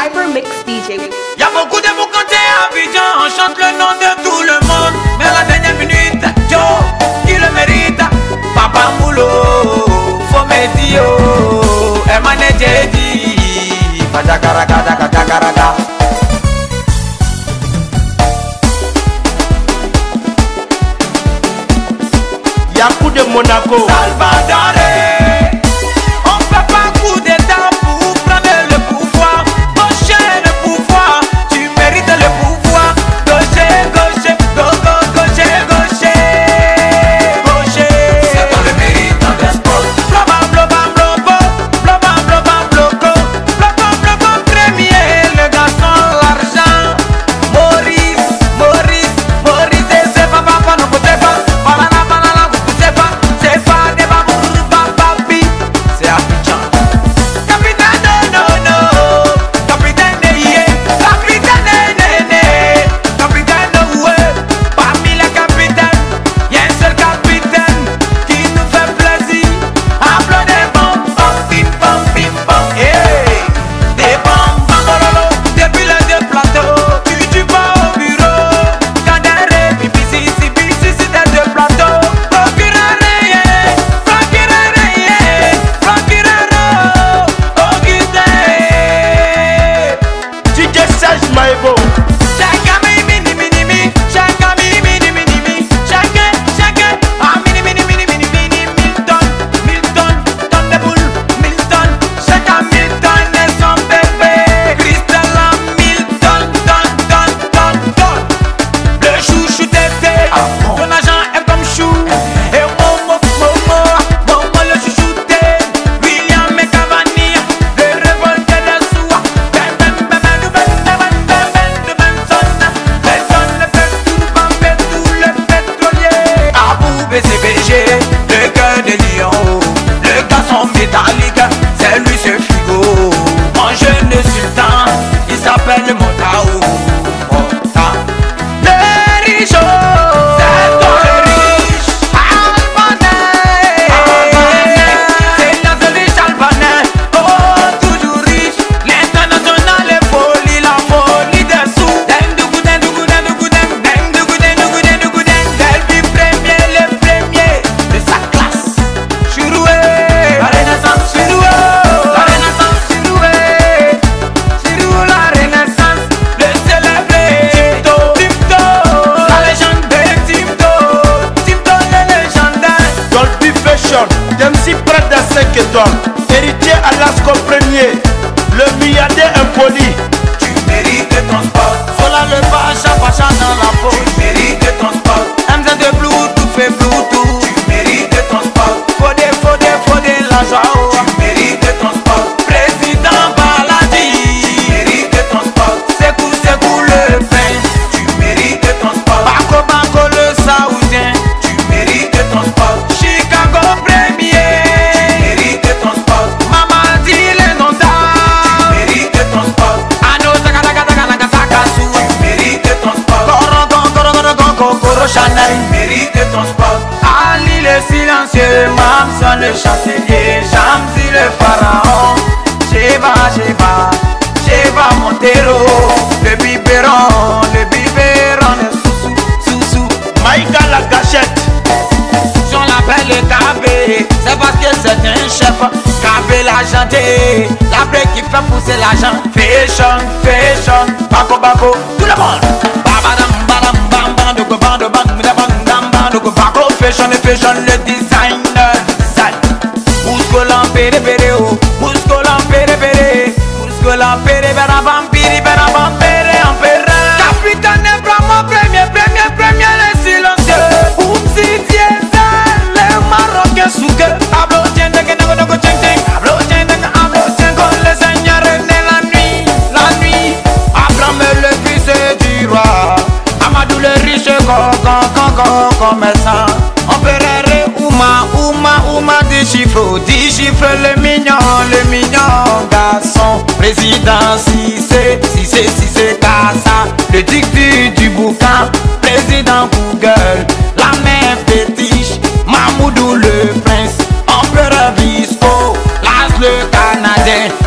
Cybermix DJ. Y'a beaucoup de mots quand t'es à Abidjan, on chante le nom de tout le monde. Mais la dernière minute, Joe, qui le mérite? Papa Moulo, faut me dire, Emmanuel Jedi, Pajakaraka. Y'a coup de Monaco. Salvador, on fait pas coup d'état pour prendre le pouvoir. Gaucher le pouvoir, tu mérites le pouvoir. Gaucher, gaucher, gaucher, gaucher. C'est toi le méritant des sports. Blobam, blobam, blobo, blobam, blobam, bloco. Blobam, blobam, premier, le garçon, l'argent. Maurice, Maurice, Maurice, et c'est pas, non, c'est pas. C'est Abidjan. Capitaine, non, capitaine, capitaine, ouais. Parmi les capitaines, y'a un seul capitaine qui nous fait plaisir. Applaudir, bam, bam, bim, bam, bim, bam. Hey, des bam, bam, bololo, depuis les deux plateaux. Tu vas au bureau, cadère, pipi, si, des deux plateaux. Procureur, Maïbo. Chacun mini mini mini, chacun mini mini mini mini, chacun ah mini Milton tonne de boule, Milton, chacun Milton et son bébé, Christella Milton, ton, le chouchou d'été, ton agent est comme chou, et Momo le chouchouté, William et Cavani, le révolté de soie, BCBG, le cœur de lion, le garçon métallique, c'est lui ce frigo. Mon jeune sultan, il s'appelle Montao. Le riche, c'est toi le riche. Albanais, c'est la riche Albanais. Oh, toujours riche, l'international est folie, la folie des sous. Dempsey près de 5 étoiles. Héritier Alasco premier. Le milliardaire impoli. Tu mérites ton sport. Sola le pacha dans la peau. Tu mérites ton sport. MZ de Bluetooth fait Bluetooth. Tu mérites ton sport. Fodé la joie. Tu mérites ton sport. Président Baladi. Tu mérites ton sport. Sekou le prince. Tu mérites ton sport. Bako le saoudien. Tu mérites ton sport. Chicago premier. Tu mérites ton sport. Maman dit les noms d'art. Tu mérites ton sport. Ano Sakasu. Tu mérites ton sport. Koro Chanel. Tu mérites ton sport. Ali le silencieux. Mamson le chancelier. Jamsi le pharaon. Sheva Montero. Le biberon est sous. Maïga la gâchette. On l'appelle le Kabé, c'est parce que c'est un chef. Kabé l'argenté, la plaie qui fait pousser l'argent. Fashion, bako, tout le monde. Bako, fashion, le designer. Mouscolan, pere, Capitaine Brahma, premier, les silencieux. Oupsi, diesel, les Marocains souke. Ablo, tiens, le Seigneur est né la nuit. Abraham le fils du roi. Amadou le riche, commerçant. Empereur Ouma, 10 chiffres, le mignon garçon. Président Cissé, Kassa, le dictu du boucan. Président Google, la mère fétiche. Mamoudou le prince, empereur Visco, Las le Canadien.